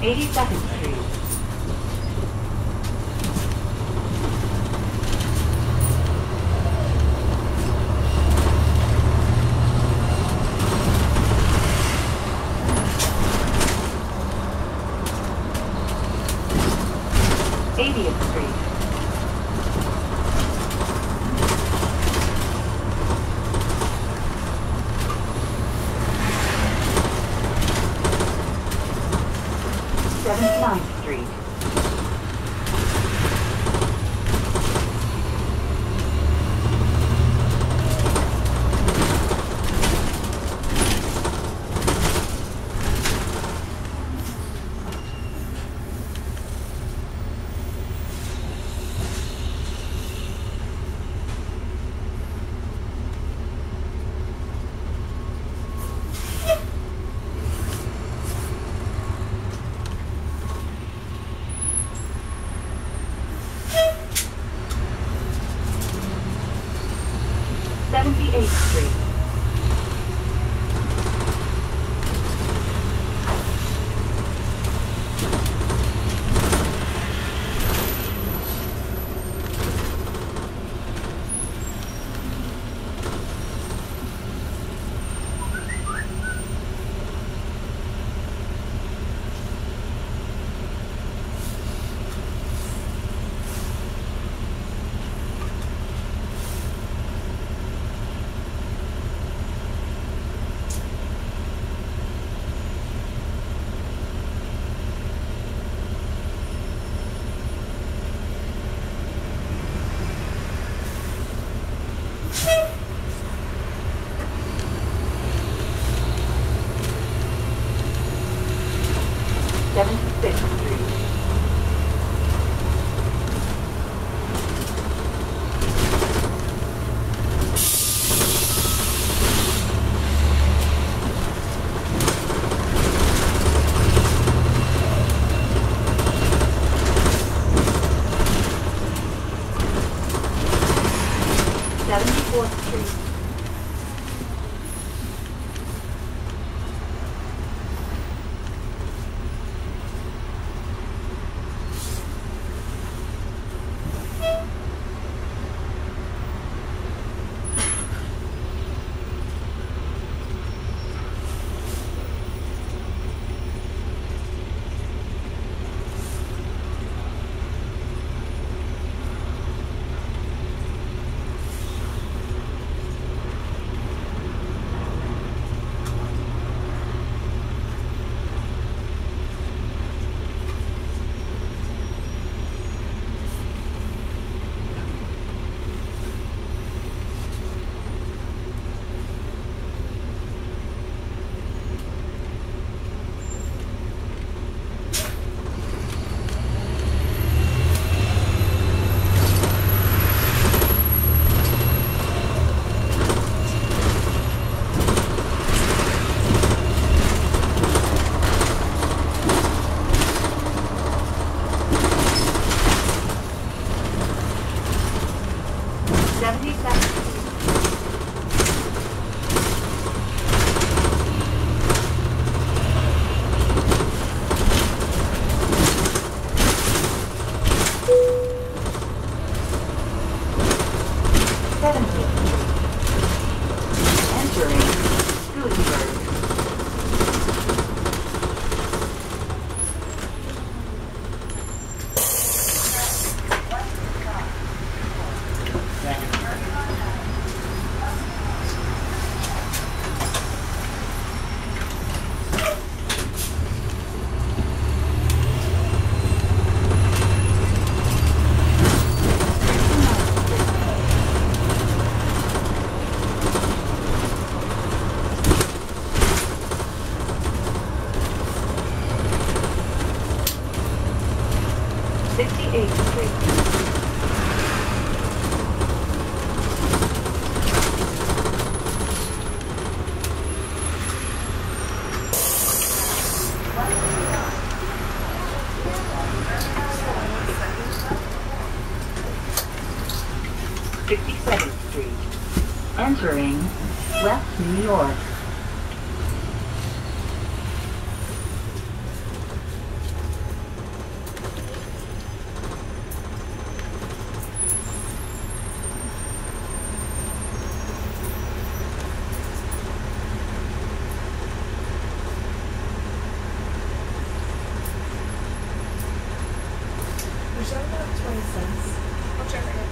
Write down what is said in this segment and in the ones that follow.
82nd Street. Entering West New York. Is that about 20 cents? I'll check right now.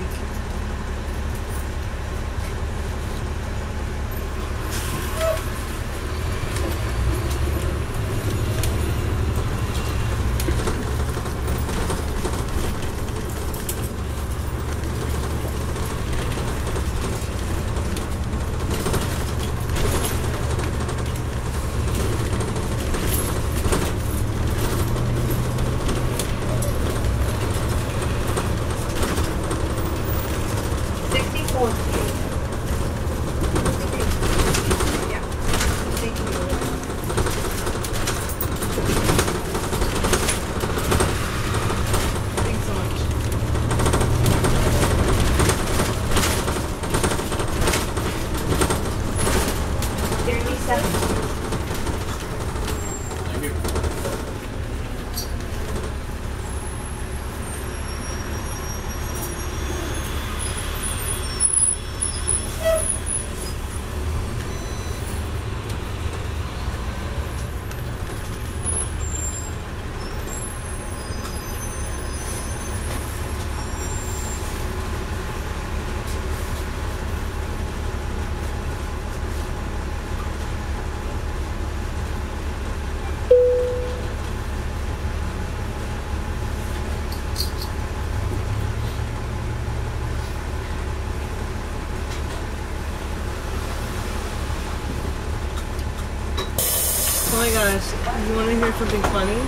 Oh my gosh, you want to hear something funny?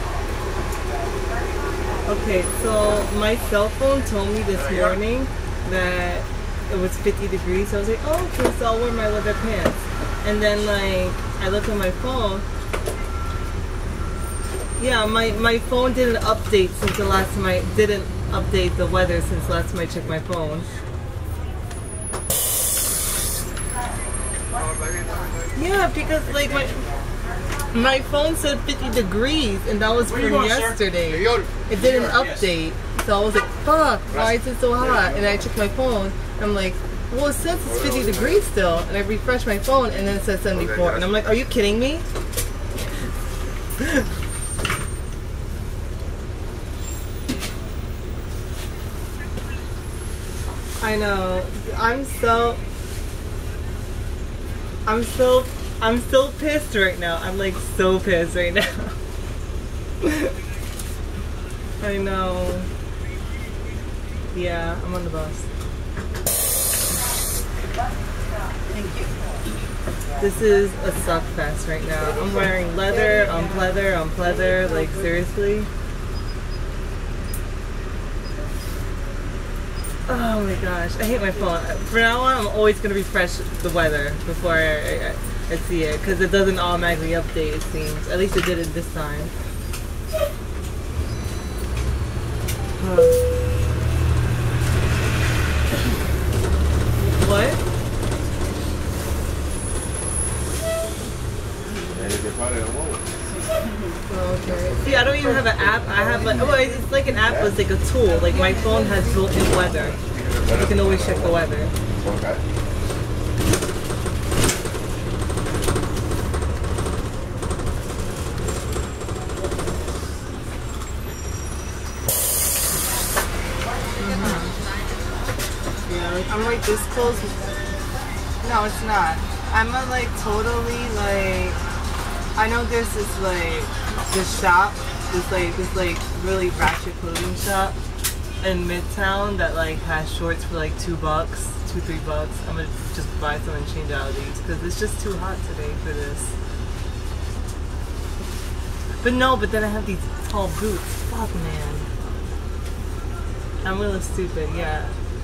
Okay, so my cell phone told me this morning that it was 50 degrees. So I was like, oh, okay, so I'll wear my leather pants. And then like, I looked at my phone. Yeah, my phone didn't update since the last time I didn't update the weather since the last time I checked my phone. Yeah, because like my phone said 50 degrees and that was from yesterday. It didn't update. So I was like, fuck, why is it so hot? And I checked my phone and I'm like, well, it says it's 50 degrees still. And I refreshed my phone and then it says 74. And I'm like, are you kidding me? I know. I'm so pissed right now. I'm like so pissed right now. I know. Yeah, I'm on the bus. Thank you. This is a suck fest right now. I'm wearing leather on pleather on pleather. Like seriously. Oh my gosh, I hate my phone. From now on, I'm always going to refresh the weather before I see it, because it doesn't automatically update, it seems. At least it did it this time. What? Okay. See, I don't even have an app. I have like, well, it's like an app, but it's like a tool. Like my phone has built-in weather. You can always check the weather. Okay. Yeah, I'm like this close. No, it's not. I'm a, like totally like. I know there's this like this shop, this like really ratchet clothing shop in Midtown that like has shorts for like $2, $3. I'm gonna just buy some and change out of these because it's just too hot today for this. But no, but then I have these tall boots. Fuck, man. I'm really stupid. Yeah.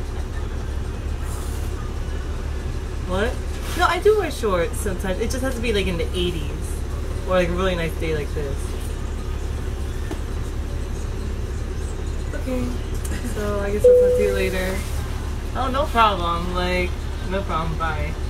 What? No, I do wear shorts sometimes. It just has to be like in the 80s. Or like a really nice day like this. Okay. So I guess I'll talk to you later. Oh, no problem. Like, no problem. Bye.